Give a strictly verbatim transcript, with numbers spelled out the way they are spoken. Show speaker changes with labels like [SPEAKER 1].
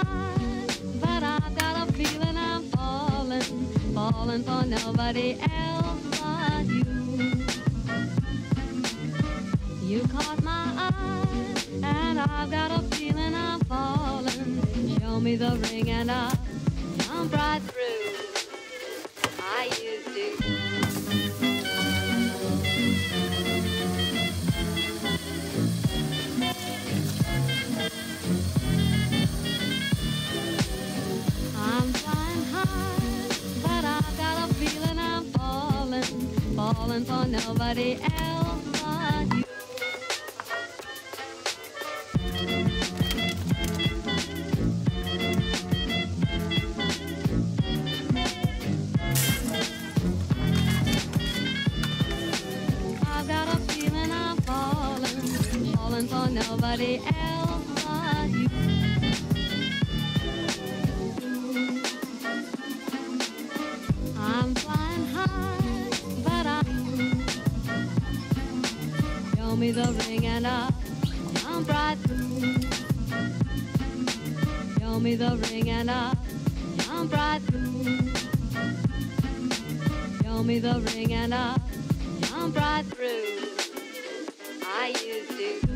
[SPEAKER 1] high, but I've got a feeling I'm falling, falling for nobody else but you. You caught my eye, and I've got a feeling I'm falling. Show me the ring and I'll jump right through. I used to. I'm flying high, but I've got a feeling I'm falling, falling for nobody else but you. I've got a feeling I'm falling, falling for nobody else but you. I'm flying high, but I show me the ring and I'll jump right through. Show me the ring and I'll jump right through. Show me the ring and I'll jump right through. I used to.